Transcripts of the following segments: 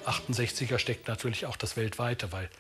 68er steckt natürlich auch das Weltweite, weil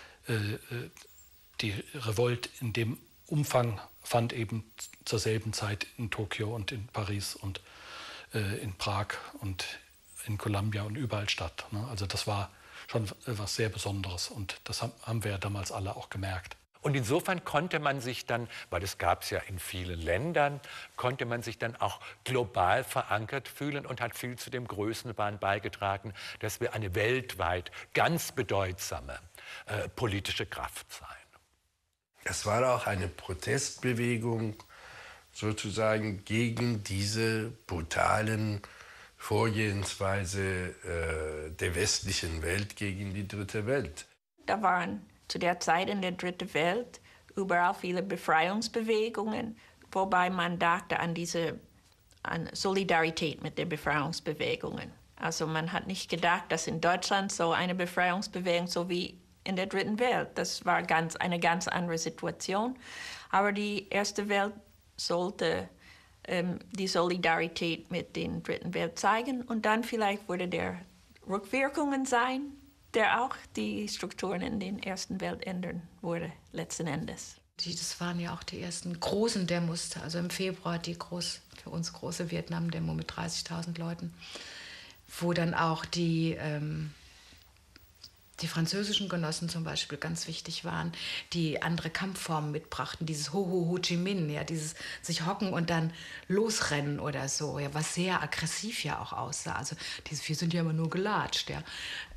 die Revolte in dem Umfang fand eben zur selben Zeit in Tokio und in Paris und in Prag und in Columbia und überall statt. Ne? Also das war schon was sehr Besonderes und das haben wir ja damals alle auch gemerkt. Und insofern konnte man sich dann, weil das gab es ja in vielen Ländern, konnte man sich dann auch global verankert fühlen und hat viel zu dem Größenwahn beigetragen, dass wir eine weltweit ganz bedeutsame politische Kraft seien. Es war auch eine Protestbewegung sozusagen gegen diese brutalen Vorgehensweise der westlichen Welt gegen die dritte Welt. Da waren zu der Zeit in der dritten Welt überall viele Befreiungsbewegungen, wobei man dachte an Solidarität mit den Befreiungsbewegungen. Also man hat nicht gedacht, dass in Deutschland so eine Befreiungsbewegung so wie in der dritten Welt, das war eine ganz andere Situation. Aber die erste Welt sollte die Solidarität mit der dritten Welt zeigen und dann vielleicht würde der Rückwirkungen sein, der auch die Strukturen in der ersten Welt ändern würde, letzten Endes. Das waren ja auch die ersten großen Demos, also im Februar für uns große Vietnam-Demo mit 30.000 Leuten, wo dann auch die französischen Genossen zum Beispiel ganz wichtig waren, die andere Kampfformen mitbrachten, dieses Ho Chi Minh, ja, dieses sich hocken und dann losrennen oder so, ja, was sehr aggressiv ja auch aussah. Also wir sind ja immer nur gelatscht, ja.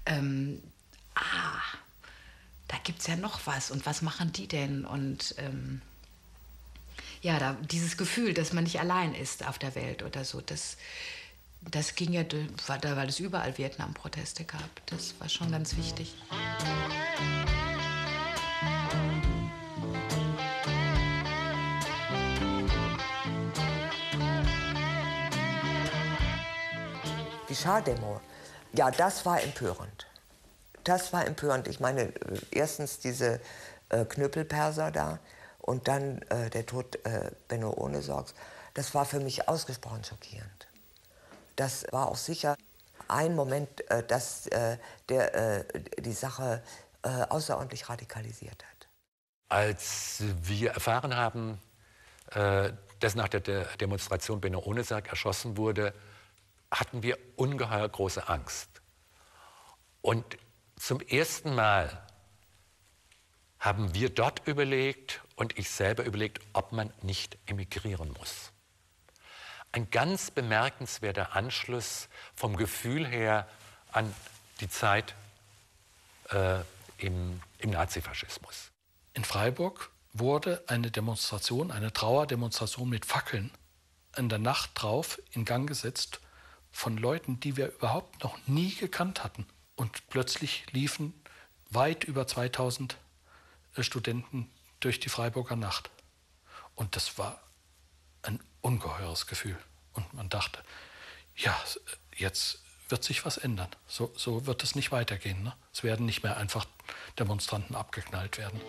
Da gibt's ja noch was und was machen die denn? Und dieses Gefühl, dass man nicht allein ist auf der Welt oder so, das ging ja, weil es überall Vietnam-Proteste gab. Das war schon ganz wichtig. Die Schah-Demo, ja, das war empörend. Das war empörend. Ich meine, erstens diese Knüppelperser da und dann der Tod Benno Ohnesorgs. Das war für mich ausgesprochen schockierend. Das war auch sicher ein Moment, dass die Sache außerordentlich radikalisiert hat. Als wir erfahren haben, dass nach der Demonstration Benno Ohnesorg erschossen wurde, hatten wir ungeheuer große Angst. Und zum ersten Mal haben wir dort überlegt und ich selber überlegt, ob man nicht emigrieren muss. Ein ganz bemerkenswerter Anschluss vom Gefühl her an die Zeit im Nazifaschismus. In Freiburg wurde eine Demonstration, eine Trauerdemonstration mit Fackeln in der Nacht drauf in Gang gesetzt von Leuten, die wir überhaupt noch nie gekannt hatten. Und plötzlich liefen weit über 2000 Studenten durch die Freiburger Nacht. Und das war ein ungeheures Gefühl. Und man dachte, ja, jetzt wird sich was ändern. So wird es nicht weitergehen. Ne? Es werden nicht mehr einfach Demonstranten abgeknallt werden.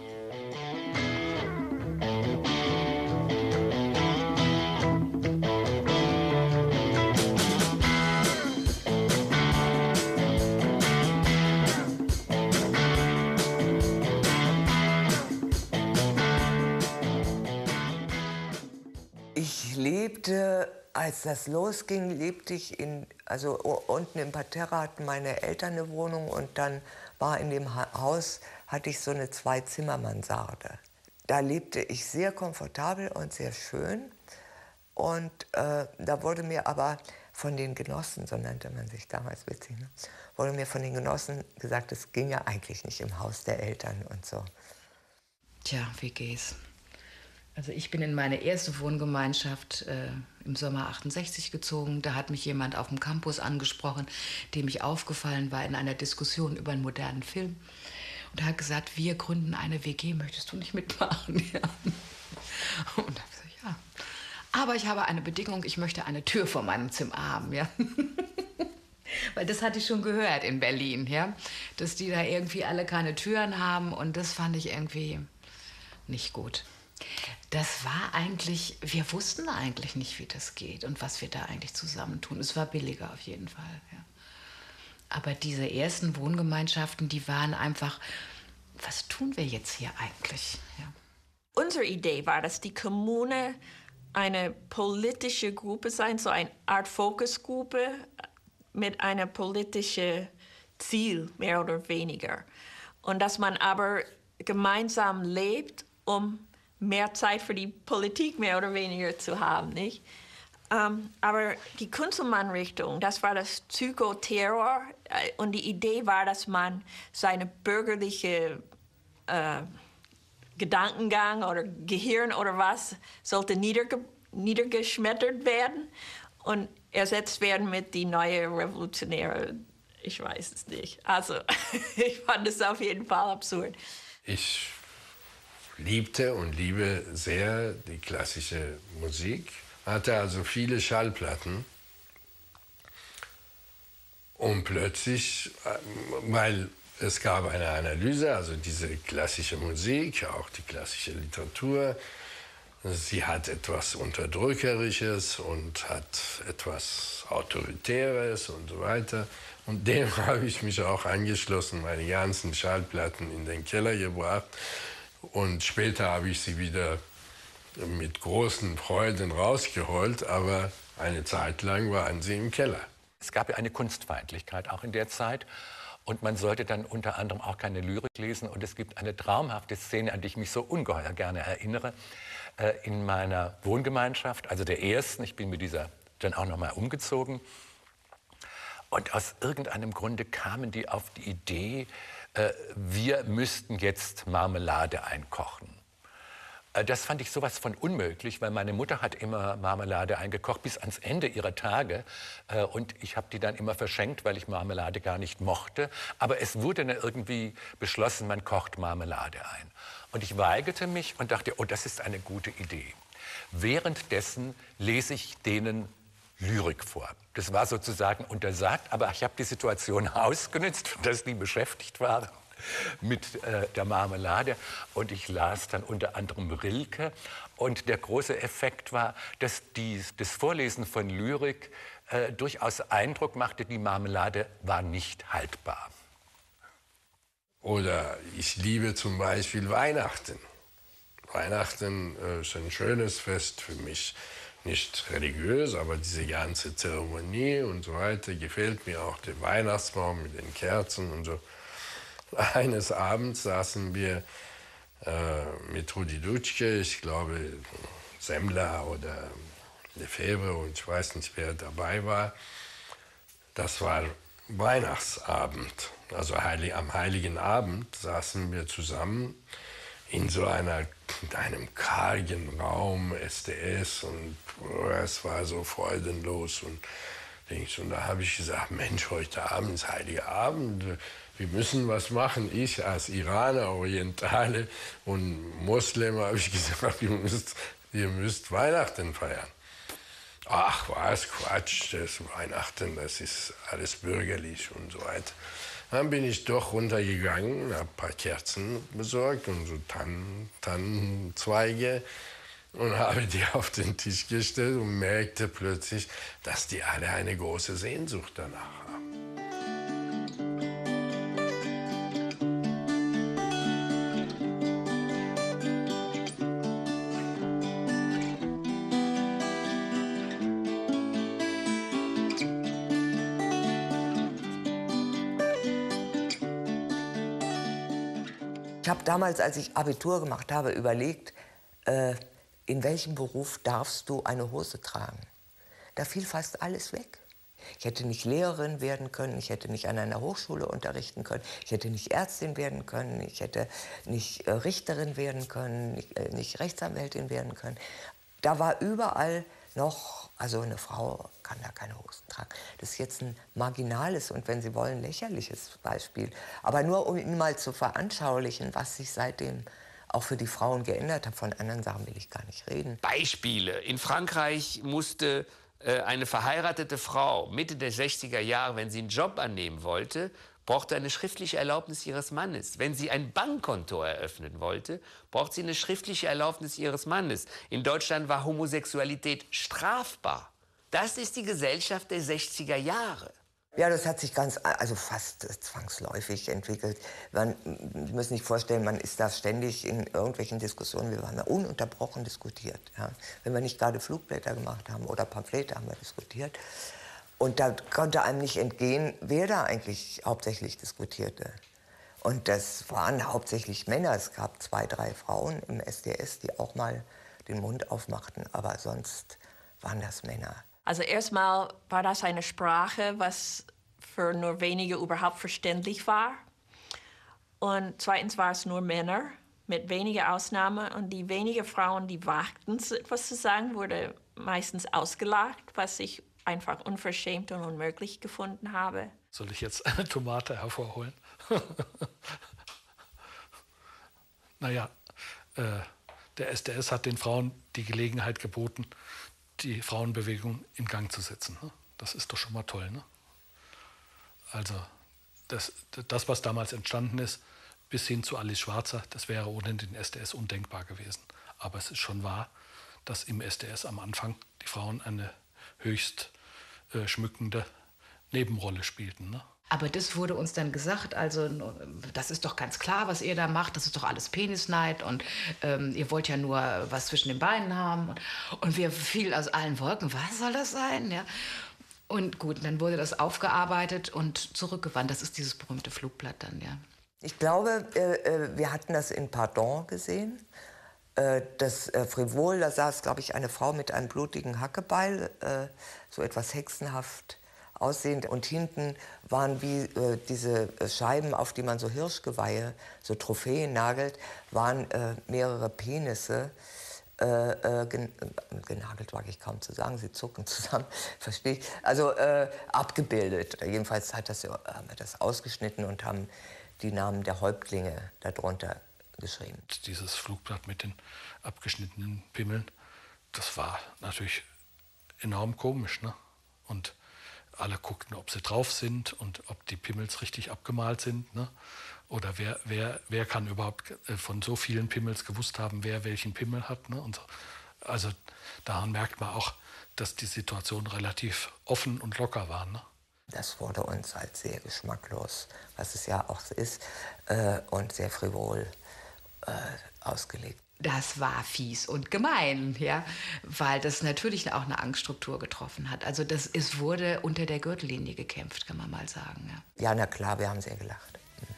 Ich lebte, als das losging, lebte ich unten im Parterre hatten meine Eltern eine Wohnung und dann war in dem Haus, hatte ich so eine Zwei-Zimmer-Mansarde. Da lebte ich sehr komfortabel und sehr schön und da wurde mir aber von den Genossen, so nannte man sich damals witzig, ne? Wurde mir von den Genossen gesagt, es ging ja eigentlich nicht im Haus der Eltern und so. Tja, WGs. Also ich bin in meine erste Wohngemeinschaft im Sommer 68 gezogen. Da hat mich jemand auf dem Campus angesprochen, dem ich aufgefallen war in einer Diskussion über einen modernen Film. Und er hat gesagt, wir gründen eine WG, möchtest du nicht mitmachen? Ja. Und da habe ich gesagt, ja. Aber ich habe eine Bedingung, ich möchte eine Tür vor meinem Zimmer haben. Ja. Weil das hatte ich schon gehört in Berlin, ja, dass die da irgendwie alle keine Türen haben. Und das fand ich irgendwie nicht gut. Das war eigentlich, wir wussten eigentlich nicht, wie das geht und was wir da eigentlich zusammentun. Es war billiger auf jeden Fall, ja. Aber diese ersten Wohngemeinschaften, die waren einfach, was tun wir jetzt hier eigentlich? Ja. Unsere Idee war, dass die Kommune eine politische Gruppe sein, so eine Art Fokusgruppe mit einem politischen Ziel, mehr oder weniger. Und dass man aber gemeinsam lebt, um mehr Zeit für die Politik mehr oder weniger zu haben, nicht? Aber die Kunzelmann-Richtung, das war das Psychoterror. Und die Idee war, dass man seine bürgerliche Gedankengang oder Gehirn oder was sollte niedergeschmettert werden und ersetzt werden mit die neue revolutionäre, ich weiß es nicht. Also ich fand es auf jeden Fall absurd. Ich liebte und liebe sehr die klassische Musik, hatte also viele Schallplatten. Und plötzlich, weil es gab eine Analyse, also diese klassische Musik, auch die klassische Literatur, sie hat etwas Unterdrückerisches und hat etwas Autoritäres und so weiter. Und dem habe ich mich auch angeschlossen, meine ganzen Schallplatten in den Keller gebracht. Und später habe ich sie wieder mit großen Freuden rausgeholt, aber eine Zeit lang waren sie im Keller. Es gab ja eine Kunstfeindlichkeit auch in der Zeit. Und man sollte dann unter anderem auch keine Lyrik lesen. Und es gibt eine traumhafte Szene, an die ich mich so ungeheuer gerne erinnere. In meiner Wohngemeinschaft, also der ersten, ich bin mit dieser dann auch noch mal umgezogen. Und aus irgendeinem Grunde kamen die auf die Idee, wir müssten jetzt Marmelade einkochen. Das fand ich sowas von unmöglich, weil meine Mutter hat immer Marmelade eingekocht bis ans Ende ihrer Tage. Und ich habe die dann immer verschenkt, weil ich Marmelade gar nicht mochte. Aber es wurde dann irgendwie beschlossen, man kocht Marmelade ein. Und ich weigerte mich und dachte, oh, das ist eine gute Idee. Währenddessen lese ich denen Lyrik vor. Das war sozusagen untersagt, aber ich habe die Situation ausgenutzt, dass die beschäftigt waren mit der Marmelade. Und ich las dann unter anderem Rilke. Und der große Effekt war, dass das Vorlesen von Lyrik durchaus Eindruck machte, die Marmelade war nicht haltbar. Oder ich liebe zum Beispiel Weihnachten. Weihnachten ist ein schönes Fest für mich. Nicht religiös, aber diese ganze Zeremonie und so weiter gefällt mir auch. Der Weihnachtsbaum mit den Kerzen und so. Eines Abends saßen wir mit Rudi Dutschke, ich glaube Semmler oder Lefebvre und ich weiß nicht, wer dabei war. Das war Weihnachtsabend, also am Heiligen Abend saßen wir zusammen in so einem kargen Raum, SDS, und es war so freudenlos. Und da habe ich gesagt, Mensch, heute Abend ist Heiliger Abend, wir müssen was machen. Ich als Iraner, Orientale und Moslem habe ich gesagt, ihr müsst Weihnachten feiern. Ach, was, Quatsch, das Weihnachten, das ist alles bürgerlich und so weiter. Dann bin ich doch runtergegangen, habe ein paar Kerzen besorgt und so Tannenzweige und habe die auf den Tisch gestellt und merkte plötzlich, dass die alle eine große Sehnsucht danach haben. Ich habe damals, als ich Abitur gemacht habe, überlegt, in welchem Beruf darfst du eine Hose tragen? Da fiel fast alles weg. Ich hätte nicht Lehrerin werden können, ich hätte nicht an einer Hochschule unterrichten können, ich hätte nicht Ärztin werden können, ich hätte nicht Richterin werden können, nicht Rechtsanwältin werden können. Da war überall noch, also eine Frau kann da keine Hosen tragen. Das ist jetzt ein marginales und, wenn Sie wollen, lächerliches Beispiel. Aber nur, um Ihnen mal zu veranschaulichen, was sich seitdem auch für die Frauen geändert hat. Von anderen Sachen will ich gar nicht reden. Beispiele. In Frankreich musste eine verheiratete Frau Mitte der 60er Jahre, wenn sie einen Job annehmen wollte, brauchte eine schriftliche Erlaubnis ihres Mannes. Wenn sie ein Bankkonto eröffnen wollte, braucht sie eine schriftliche Erlaubnis ihres Mannes. In Deutschland war Homosexualität strafbar. Das ist die Gesellschaft der 60er Jahre. Ja, das hat sich also fast zwangsläufig entwickelt. Sie müssen sich vorstellen, man ist da ständig in irgendwelchen Diskussionen. Wir haben ja ununterbrochen diskutiert. Ja. Wenn wir nicht gerade Flugblätter gemacht haben oder Pamphlete, haben wir diskutiert. Und da konnte einem nicht entgehen, wer da eigentlich hauptsächlich diskutierte. Und das waren hauptsächlich Männer. Es gab 2, 3 Frauen im SDS, die auch mal den Mund aufmachten, aber sonst waren das Männer. Also erstmal war das eine Sprache, was für nur wenige überhaupt verständlich war. Und zweitens war es nur Männer, mit wenigen Ausnahmen. Und die wenigen Frauen, die wagten, etwas zu sagen, wurde meistens ausgelacht, was ich einfach unverschämt und unmöglich gefunden habe. Soll ich jetzt eine Tomate hervorholen? Naja, der SDS hat den Frauen die Gelegenheit geboten, die Frauenbewegung in Gang zu setzen. Ne? Das ist doch schon mal toll. Ne? Also das, was damals entstanden ist, bis hin zu Alice Schwarzer, das wäre ohne den SDS undenkbar gewesen. Aber es ist schon wahr, dass im SDS am Anfang die Frauen eine höchst schmückende Nebenrolle spielten. Ne? Aber das wurde uns dann gesagt, also das ist doch ganz klar, was ihr da macht, das ist doch alles Penisneid und ihr wollt ja nur was zwischen den Beinen haben. Und wir fielen aus allen Wolken, was soll das sein? Ja. Und gut, dann wurde das aufgearbeitet und zurückgewandt. Das ist dieses berühmte Flugblatt dann, ja. Ich glaube, wir hatten das in Pardon gesehen. Das Frivol, da saß, glaube ich, eine Frau mit einem blutigen Hackebeil, so etwas hexenhaft aussehend. Und hinten waren wie diese Scheiben, auf die man so Hirschgeweihe, so Trophäen nagelt, waren mehrere Penisse. Genagelt wage ich kaum zu sagen, sie zucken zusammen, verstehe ich. Also abgebildet. Jedenfalls haben wir das ausgeschnitten und haben die Namen der Häuptlinge darunter geschrieben. Dieses Flugblatt mit den abgeschnittenen Pimmeln, das war natürlich enorm komisch. Ne? Und alle guckten, ob sie drauf sind und ob die Pimmels richtig abgemalt sind. Ne? Oder wer kann überhaupt von so vielen Pimmels gewusst haben, wer welchen Pimmel hat. Ne? Und so. Also daran merkt man auch, dass die Situation relativ offen und locker war. Ne? Das wurde uns als sehr geschmacklos, was es ja auch ist, und sehr frivol ausgelegt. Das war fies und gemein, ja, weil das natürlich auch eine Angststruktur getroffen hat. Also es wurde unter der Gürtellinie gekämpft, kann man mal sagen. Ja, ja, na klar, wir haben sehr gelacht.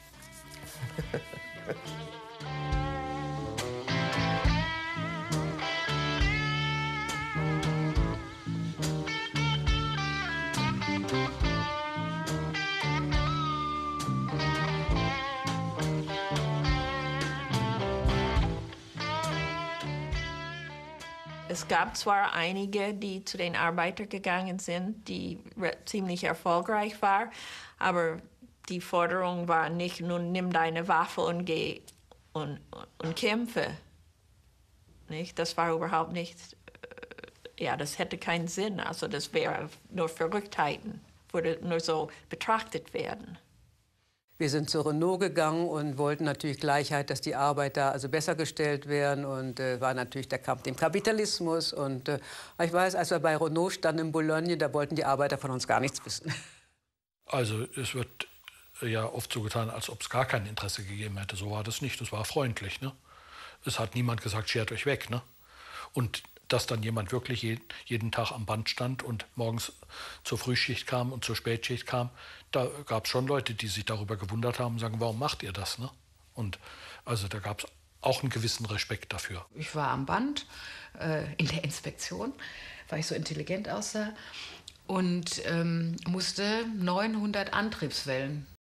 Es gab zwar einige, die zu den Arbeitern gegangen sind, die ziemlich erfolgreich waren, aber die Forderung war nicht, nun nimm deine Waffe und geh und kämpfe. Nicht? Das war überhaupt nicht, ja, das hätte keinen Sinn. Also das wäre nur Verrücktheiten, würde nur so betrachtet werden. Wir sind zu Renault gegangen und wollten natürlich Gleichheit, dass die Arbeiter also besser gestellt werden. Und war natürlich der Kampf dem Kapitalismus. Und ich weiß, als wir bei Renault standen in Boulogne, da wollten die Arbeiter von uns gar nichts wissen. Also es wird ja oft so getan, als ob es gar kein Interesse gegeben hätte. So war das nicht. Das war freundlich. Ne? Es hat niemand gesagt, schert euch weg. Ne? Und dass dann jemand wirklich jeden Tag am Band stand und morgens zur Frühschicht kam und zur Spätschicht kam, da gab es schon Leute, die sich darüber gewundert haben und sagen, warum macht ihr das? Ne? Und also da gab es auch einen gewissen Respekt dafür. Ich war am Band in der Inspektion, weil ich so intelligent aussah und musste 900 Antriebswellen